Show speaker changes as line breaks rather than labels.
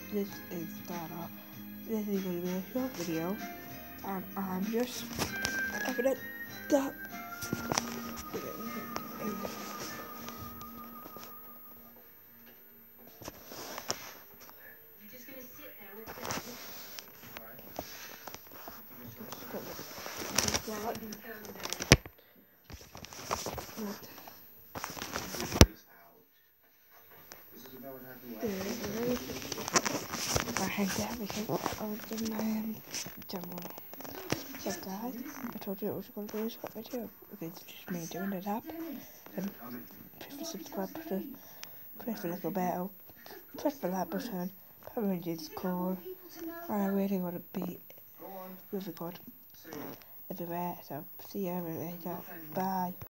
this is Dara. This is going to be a short video, and I'm just having a duck. I hate everything on the channel. So guys, I told you it was going to be a short video because it's just me doing it up. And press the subscribe button, press the little bell, press the like button, put me in Discord, and I really want to be really good everywhere. So see you later. Bye.